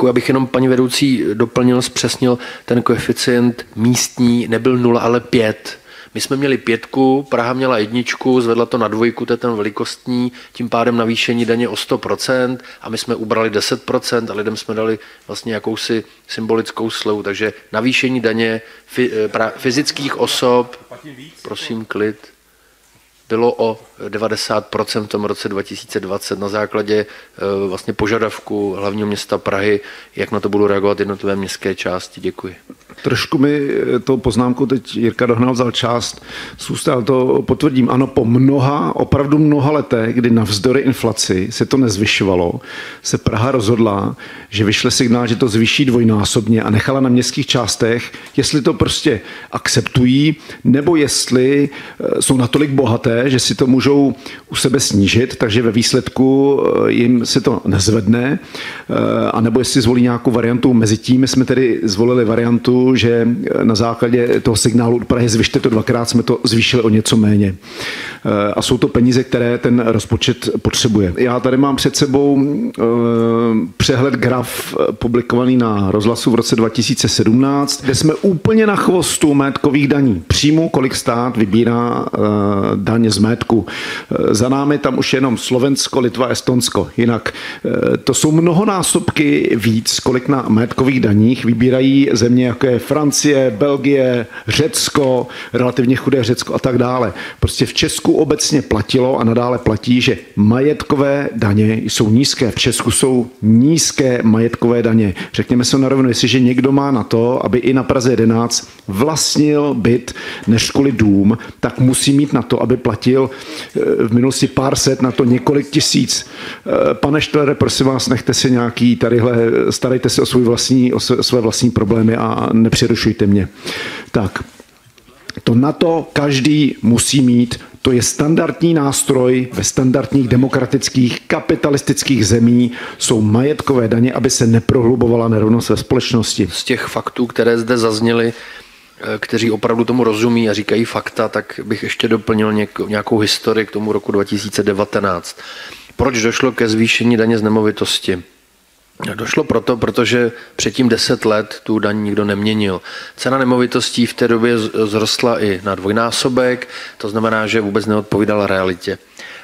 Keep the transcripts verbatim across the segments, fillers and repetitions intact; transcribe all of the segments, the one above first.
Abych jenom paní vedoucí doplnil, zpřesnil, ten koeficient místní nebyl nula, ale pět. My jsme měli pětku, Praha měla jedničku, zvedla to na dvojku, to je ten velikostní, tím pádem navýšení daně o sto procent a my jsme ubrali deset procent a lidem jsme dali vlastně jakousi symbolickou slevu. Takže navýšení daně fyzických osob, prosím klid, bylo o devadesát procent v tom roce dva tisíce dvacet na základě vlastně požadavku hlavního města Prahy, jak na to budou reagovat jednotlivé městské části. Děkuji. Trošku mi to poznámku teď Jirka Dohnal vzal část z úst, ale to potvrdím. Ano, po mnoha, opravdu mnoha letech, kdy navzdory inflaci se to nezvyšovalo, se Praha rozhodla, že vyšle signál, že to zvýší dvojnásobně a nechala na městských částech, jestli to prostě akceptují, nebo jestli jsou natolik bohaté, že si to můžou u sebe snížit, takže ve výsledku jim se to nezvedne, anebo jestli zvolí nějakou variantu mezi tím. My jsme tedy zvolili variantu, že na základě toho signálu od Prahy zvyšte to dvakrát, jsme to zvýšili o něco méně. A jsou to peníze, které ten rozpočet potřebuje. Já tady mám před sebou přehled graf publikovaný na Rozhlasu v roce dva tisíce sedmnáct, kde jsme úplně na chvostu majetkových daní. Příjmu, kolik stát vybírá daně z majetku. Za námi tam už jenom Slovensko, Litva, Estonsko. Jinak to jsou mnohonásobky víc, kolik na majetkových daních vybírají země, jako je Francie, Belgie, Řecko, relativně chudé Řecko a tak dále. Prostě v Česku obecně platilo a nadále platí, že majetkové daně jsou nízké. V Česku jsou nízké majetkové daně. Řekněme se na rovinu, jestliže někdo má na to, aby i na Praze jedenáct vlastnil byt než kvůli dům, tak musí mít na to, aby platil v minulosti pár set, na to několik tisíc. Pane Štlere, prosím vás, nechte si nějaký tadyhle, starejte se o, svůj vlastní, o své vlastní problémy a nepřerušujte mě. Tak, to na to každý musí mít. To je standardní nástroj ve standardních demokratických kapitalistických zemí. Jsou majetkové daně, aby se neprohlubovala nerovnost ve společnosti. Z těch faktů, které zde zazněly, kteří opravdu tomu rozumí a říkají fakta, tak bych ještě doplnil nějakou historii k tomu roku dva tisíce devatenáct. Proč došlo ke zvýšení daně z nemovitosti? Došlo proto, protože předtím deset let tu daň nikdo neměnil. Cena nemovitostí v té době zrostla i na dvojnásobek, to znamená, že vůbec neodpovídala realitě.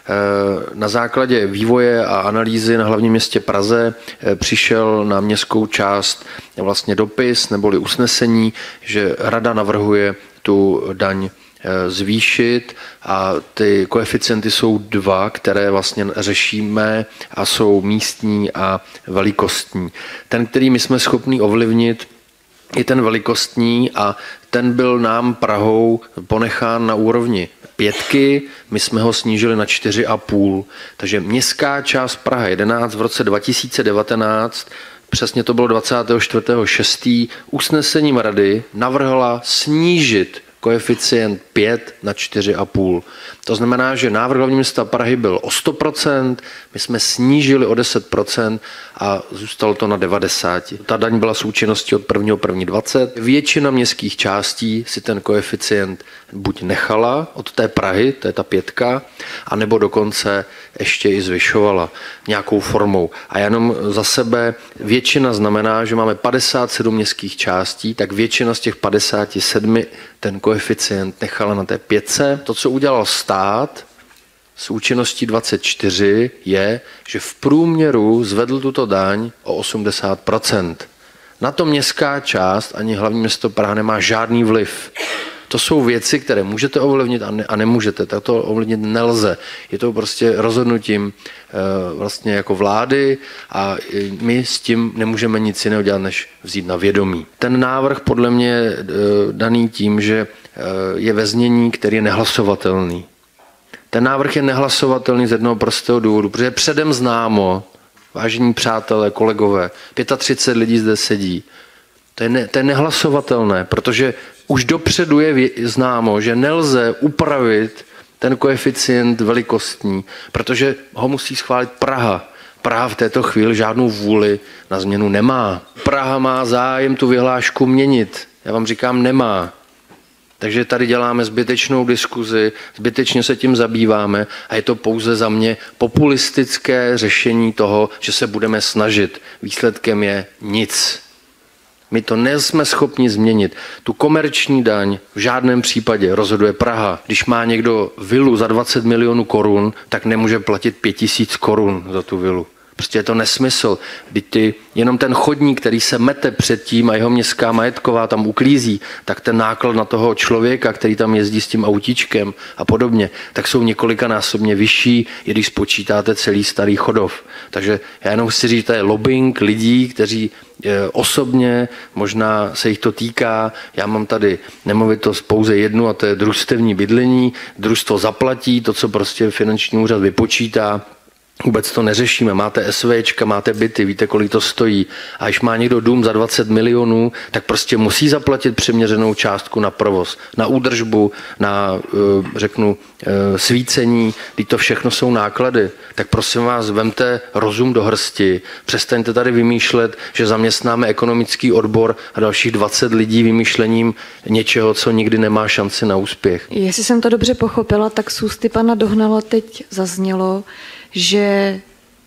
Na základě vývoje a analýzy na hlavním městě Praze přišel na městskou část vlastně dopis neboli usnesení, že rada navrhuje tu daň zvýšit a ty koeficienty jsou dva, které vlastně řešíme a jsou místní a velikostní. Ten, který my jsme schopni ovlivnit, je ten velikostní a ten byl nám Prahou ponechán na úrovni pětky, my jsme ho snížili na čtyři a půl. Takže městská část Praha jedenáct v roce dva tisíce devatenáct, přesně to bylo dvacátého čtvrtého šestého usnesením rady navrhla snížit koeficient pět na čtyři a půl. To znamená, že návrh hlavního města Prahy byl o sto procent, my jsme snížili o deset procent a zůstalo to na devadesát procent. Ta daň byla s účinností od prvního prvního dvacet. Většina městských částí si ten koeficient buď nechala od té Prahy, to je ta pětka, anebo dokonce ještě i zvyšovala nějakou formou. A jenom za sebe většina znamená, že máme padesát sedm městských částí, tak většina z těch padesáti sedmi ten koeficient nechala na té pětce. To, co udělal stát s účinností dvacet čtyři, je, že v průměru zvedl tuto daň o osmdesát procent. Na to městská část ani hlavní město Praha nemá žádný vliv. To jsou věci, které můžete ovlivnit a, ne, a nemůžete. Tak to ovlivnit nelze. Je to prostě rozhodnutím e, vlastně jako vlády a my s tím nemůžeme nic jiného dělat, než vzít na vědomí. Ten návrh podle mě je e, daný tím, že e, je ve znění, který je nehlasovatelný. Ten návrh je nehlasovatelný z jednoho prostého důvodu, protože předem známo, vážení přátelé, kolegové, třicet pět lidí zde sedí. To je, ne, to je nehlasovatelné, protože už dopředu je známo, že nelze upravit ten koeficient velikostní, protože ho musí schválit Praha. Praha v této chvíli žádnou vůli na změnu nemá. Praha má zájem tu vyhlášku měnit. Já vám říkám, nemá. Takže tady děláme zbytečnou diskuzi, zbytečně se tím zabýváme a je to pouze za mě populistické řešení toho, že se budeme snažit. Výsledkem je nic. My to nejsme schopni změnit. Tu komerční daň v žádném případě rozhoduje Praha. Když má někdo vilu za dvacet milionů korun, tak nemůže platit pět tisíc korun za tu vilu. Prostě je to nesmysl. Když ty, jenom ten chodník, který se mete předtím a jeho městská majetková tam uklízí, tak ten náklad na toho člověka, který tam jezdí s tím autíčkem a podobně, tak jsou několikanásobně vyšší, i když spočítáte celý Starý Chodov. Takže já jenom chci říct, to je lobbying lidí, kteří osobně, možná se jich to týká, já mám tady nemovitost pouze jednu a to je družstevní bydlení, družstvo zaplatí to, co prostě finanční úřad vypočítá. Vůbec to neřešíme. Máte SVčka, máte byty, víte, kolik to stojí. A když má někdo dům za dvacet milionů, tak prostě musí zaplatit přiměřenou částku na provoz, na údržbu, na, řeknu, svícení. Když to všechno jsou náklady, tak prosím vás, vemte rozum do hrsti. Přestaňte tady vymýšlet, že zaměstnáme ekonomický odbor a dalších dvacet lidí vymýšlením něčeho, co nikdy nemá šanci na úspěch. Jestli jsem to dobře pochopila, tak z ústy pana Dohnala teď zaznělo, že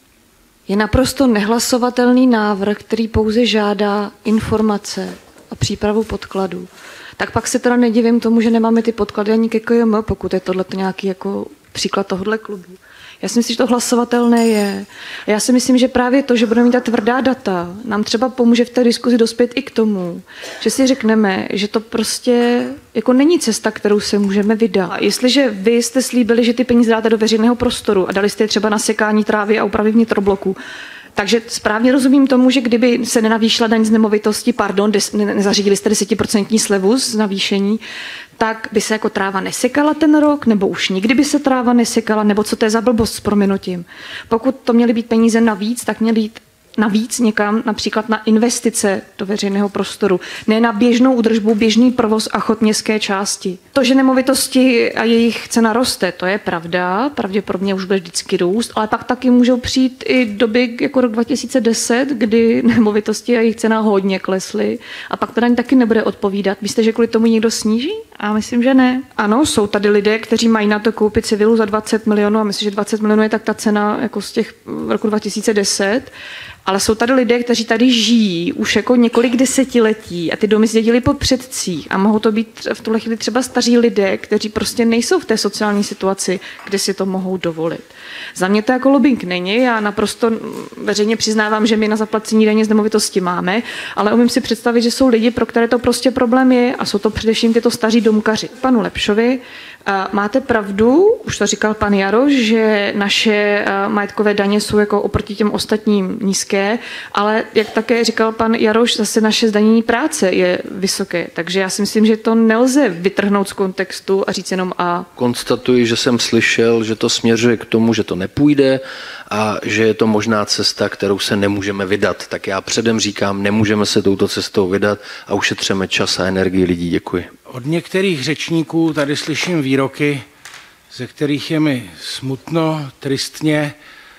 je naprosto nehlasovatelný návrh, který pouze žádá informace a přípravu podkladů. Tak pak se teda nedivím tomu, že nemáme ty podklady ani ke K J M, pokud je tohle nějaký jako příklad tohohle klubu. Já si myslím, že to hlasovatelné je. A já si myslím, že právě to, že budeme mít ta tvrdá data, nám třeba pomůže v té diskuzi dospět i k tomu, že si řekneme, že to prostě jako není cesta, kterou se můžeme vydat. A jestliže vy jste slíbili, že ty peníze dáte do veřejného prostoru a dali jste je třeba na sekání trávy a úpravy vnitrobloku, takže správně rozumím tomu, že kdyby se nenavýšila daň z nemovitosti, pardon, des, ne, nezařídili jste desetiprocentní slevu z navýšení, tak by se jako tráva nesekala ten rok, nebo už nikdy by se tráva nesekala, nebo co to je za blbost s prominutím. Pokud to měly být peníze navíc, tak měly jít navíc někam, například na investice do veřejného prostoru, ne na běžnou údržbu, běžný provoz a chod městské části. To, že nemovitosti a jejich cena roste, to je pravda, pravděpodobně už bude vždycky růst, ale pak taky můžou přijít i doby jako rok dva tisíce deset, kdy nemovitosti a jejich cena hodně klesly a pak to daň taky nebude odpovídat. Myslíte, že kvůli tomu někdo sníží? A myslím, že ne. Ano, jsou tady lidé, kteří mají na to koupit si vilu za dvacet milionů a myslím, že dvacet milionů je tak ta cena jako z těch roku dva tisíce deset. Ale jsou tady lidé, kteří tady žijí už jako několik desetiletí a ty domy zdědili po předcích a mohou to být v tuhle chvíli třeba staří lidé, kteří prostě nejsou v té sociální situaci, kde si to mohou dovolit. Za mě to jako lobbying není, já naprosto veřejně přiznávám, že my na zaplacení daně z nemovitosti máme, ale umím si představit, že jsou lidi, pro které to prostě problém je a jsou to především tyto staří domkaři. Panu Lepšovi, máte pravdu, už to říkal pan Jaroš, že naše majetkové daně jsou jako oproti těm ostatním nízké, ale jak také říkal pan Jaroš, zase naše zdanění práce je vysoké, takže já si myslím, že to nelze vytrhnout z kontextu a říct jenom a. Konstatuji, že jsem slyšel, že to směřuje k tomu, že to nepůjde a že je to možná cesta, kterou se nemůžeme vydat. Tak já předem říkám, nemůžeme se touto cestou vydat a ušetřeme čas a energii lidí. Děkuji. Od některých řečníků tady slyším výroky, ze kterých je mi smutno, tristně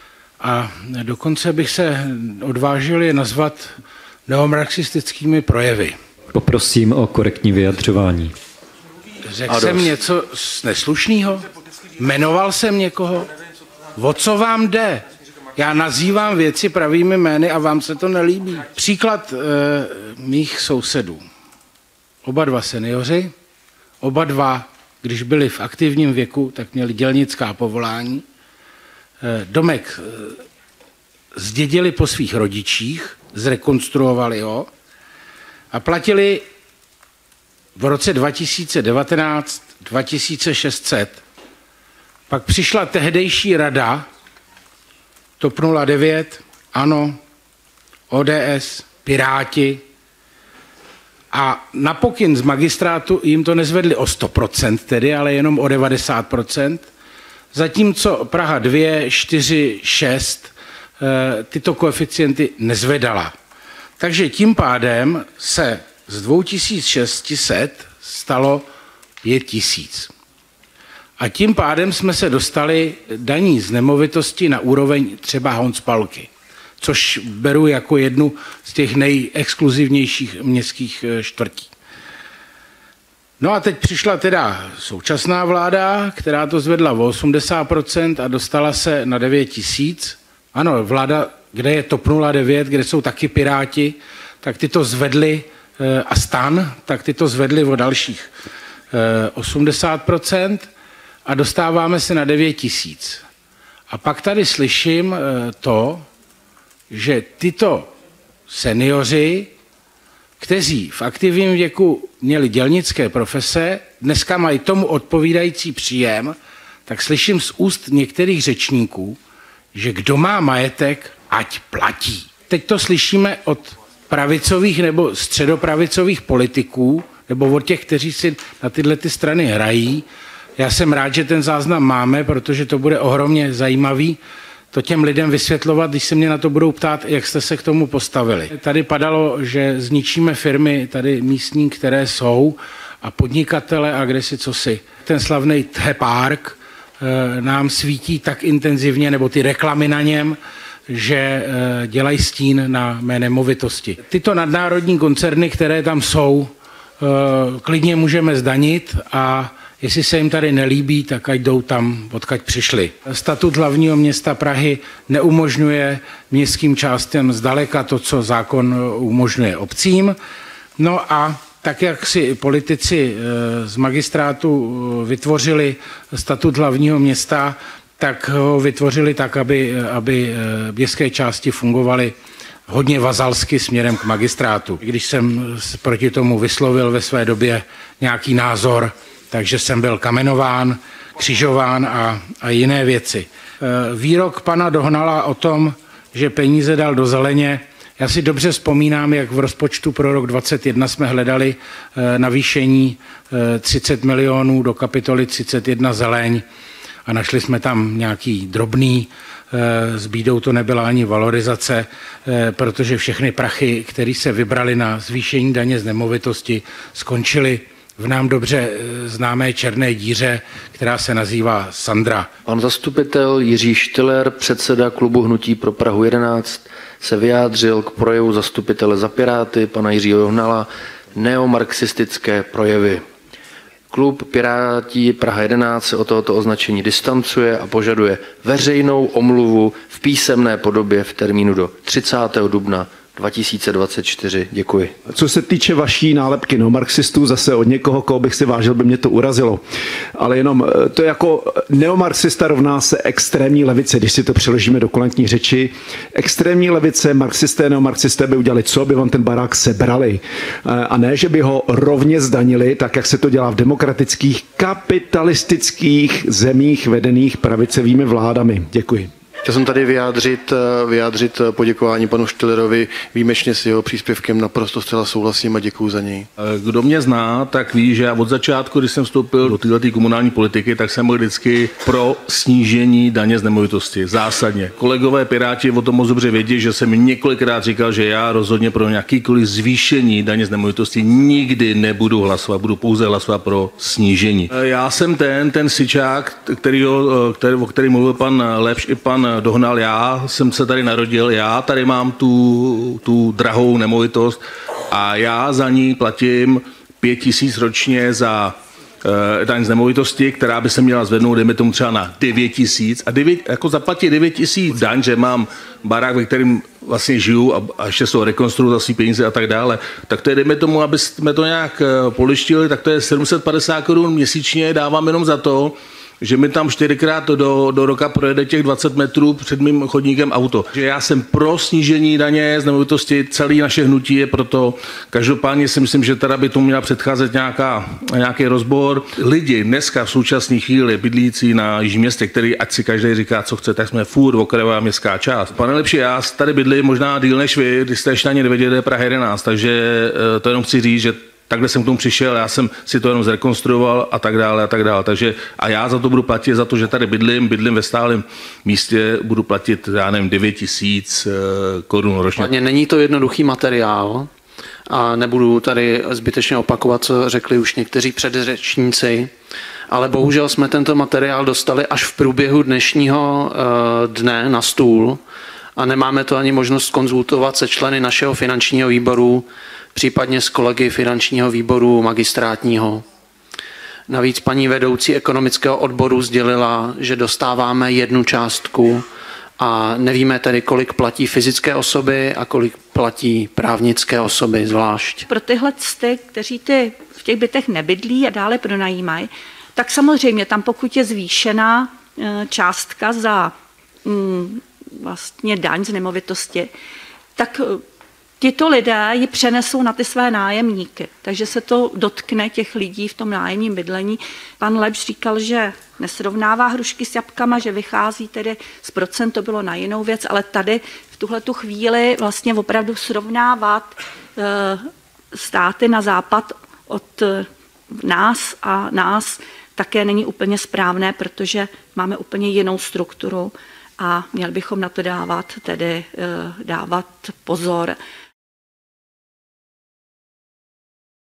a dokonce bych se odvážil je nazvat neomarxistickými projevy. Poprosím o korektní vyjadřování. Řekl jsem něco neslušného? Jmenoval jsem někoho? O co vám jde? Já nazývám věci pravými jmény a vám se to nelíbí. Příklad e, mých sousedů. Oba dva seniori, oba dva, když byli v aktivním věku, tak měli dělnická povolání. E, domek e, zdědili po svých rodičích, zrekonstruovali ho a platili v roce dva tisíce devatenáct dva tisíce šest set. Pak přišla tehdejší rada, T O P nula devět, ANO, O D S, Piráti a na pokyn z magistrátu jim to nezvedli o sto procent tedy, ale jenom o devadesát procent, zatímco Praha dva, čtyři, šest tyto koeficienty nezvedala. Takže tím pádem se z dva tisíce šest set stalo pět tisíc. A tím pádem jsme se dostali daní z nemovitosti na úroveň třeba Honspalky, což beru jako jednu z těch nejexkluzivnějších městských čtvrtí. No a teď přišla teda současná vláda, která to zvedla o osmdesát procent a dostala se na devět tisíc. Ano, vláda, kde je TOP nula devět, kde jsou taky Piráti, tak ty to zvedli a STAN, tak ty to zvedli o dalších osmdesát procent a dostáváme se na devět tisíc. A pak tady slyším to, že tyto seniori, kteří v aktivním věku měli dělnické profese, dneska mají tomu odpovídající příjem, tak slyším z úst některých řečníků, že kdo má majetek, ať platí. Teď to slyšíme od pravicových nebo středopravicových politiků, nebo od těch, kteří si na tyhle ty strany hrají. Já jsem rád, že ten záznam máme, protože to bude ohromně zajímavý to těm lidem vysvětlovat, když se mě na to budou ptát, jak jste se k tomu postavili. Tady padalo, že zničíme firmy tady místní, které jsou, a podnikatele a kde si co si. Ten slavný T-Park e, nám svítí tak intenzivně, nebo ty reklamy na něm, že e, dělají stín na mé nemovitosti. Tyto nadnárodní koncerny, které tam jsou, e, klidně můžeme zdanit a jestli se jim tady nelíbí, tak ať jdou tam, odkud přišli. Statut hlavního města Prahy neumožňuje městským částem zdaleka to, co zákon umožňuje obcím. No a tak, jak si politici z magistrátu vytvořili statut hlavního města, tak ho vytvořili tak, aby, aby městské části fungovaly hodně vazalsky směrem k magistrátu. Když jsem proti tomu vyslovil ve své době nějaký názor, takže jsem byl kamenován, křižován a, a jiné věci. Výrok pana Dohnala o tom, že peníze dal do zeleně, já si dobře vzpomínám, jak v rozpočtu pro rok dvacet jedna jsme hledali navýšení třicet milionů do kapitoly třicet jedna zeleň a našli jsme tam nějaký drobný, s bídou to nebyla ani valorizace, protože všechny prachy, které se vybrali na zvýšení daně z nemovitosti, skončily v nám dobře známé černé díře, která se nazývá Sandra. Pan zastupitel Jiří Štiller, předseda klubu Hnutí pro Prahu jedenáct, se vyjádřil k projevu zastupitele za Piráty, pana Jiřího Dohnala, neomarxistické projevy. Klub Piráti Praha jedenáct se od tohoto označení distancuje a požaduje veřejnou omluvu v písemné podobě v termínu do třicátého dubna dva tisíce dvacet čtyři. Děkuji. Co se týče vaší nálepky neomarxistů, zase od někoho, koho bych si vážil, by mě to urazilo. Ale jenom to je jako neomarxista rovná se extrémní levice, když si to přeložíme do kulantní řeči. Extrémní levice, marxisté, neomarxisté by udělali co? By vám ten barák sebrali. A ne, že by ho rovně zdanili, tak jak se to dělá v demokratických, kapitalistických zemích vedených pravicovými vládami. Děkuji. Chtěl jsem tady vyjádřit, vyjádřit poděkování panu Štillerovi, výjimečně s jeho příspěvkem naprosto zcela souhlasím a děkuju za něj. Kdo mě zná, tak ví, že já od začátku, když jsem vstoupil do této komunální politiky, tak jsem byl vždycky pro snížení daně z nemovitosti. Zásadně. Kolegové Piráti o tom moc dobře vědí, že jsem několikrát říkal, že já rozhodně pro nějakýkoliv zvýšení daně z nemovitosti nikdy nebudu hlasovat, budu pouze hlasovat pro snížení. Já jsem ten, ten syčák, který, který, o který mluvil pan Lepš i pan Dohnal, já jsem se tady narodil, já tady mám tu, tu drahou nemovitost a já za ní platím pět tisíc ročně za uh, daň z nemovitosti, která by se měla zvednout, dejme tomu třeba na devět tisíc a devět, jako zaplatit devět tisíc daň, že mám barák, ve kterém vlastně žiju a, a ještě jsou rekonstruovat asi peníze a tak dále, tak to je, dejme tomu, aby jsme to nějak uh, polištili, tak to je sedm set padesát korun měsíčně, dávám jenom za to, že mi tam čtyřikrát do, do roka projede těch dvacet metrů před mým chodníkem auto. Že já jsem pro snížení daně z nemovitosti, celý naše hnutí je proto. Každopádně si myslím, že teda by tomu měla předcházet nějaká, nějaký rozbor. Lidi dneska v současné chvíli bydlící na Jižním městě, který ať si každý říká, co chce, tak jsme furt okrajová městská část. Pane Lepši, já tady bydlím možná díl než vy, když jste ještě ani nevěděli Praha jedenáct, takže to jenom chci říct, že takhle jsem k tomu přišel, já jsem si to jenom zrekonstruoval a tak dále a tak dále. Takže a já za to budu platit, za to, že tady bydlím, bydlím ve stálém místě, budu platit, já nevím, devět tisíc korun ročně. Není to jednoduchý materiál a nebudu tady zbytečně opakovat, co řekli už někteří předřečníci, ale bohužel jsme tento materiál dostali až v průběhu dnešního dne na stůl a nemáme to ani možnost konzultovat se členy našeho finančního výboru, případně s kolegy finančního výboru magistrátního. Navíc paní vedoucí ekonomického odboru sdělila, že dostáváme jednu částku a nevíme tedy, kolik platí fyzické osoby a kolik platí právnické osoby zvlášť. Pro tyhle, ty, kteří ty v těch bytech nebydlí a dále pronajímají, tak samozřejmě tam, pokud je zvýšená částka za mm, vlastně daň z nemovitosti, tak tito lidé ji přenesou na ty své nájemníky, takže se to dotkne těch lidí v tom nájemním bydlení. Pan Lepš říkal, že nesrovnává hrušky s jabkama, že vychází tedy z procent, to bylo na jinou věc, ale tady v tuhletu chvíli vlastně opravdu srovnávat státy na západ od nás a nás také není úplně správné, protože máme úplně jinou strukturu a měli bychom na to dávat, tedy dávat pozor.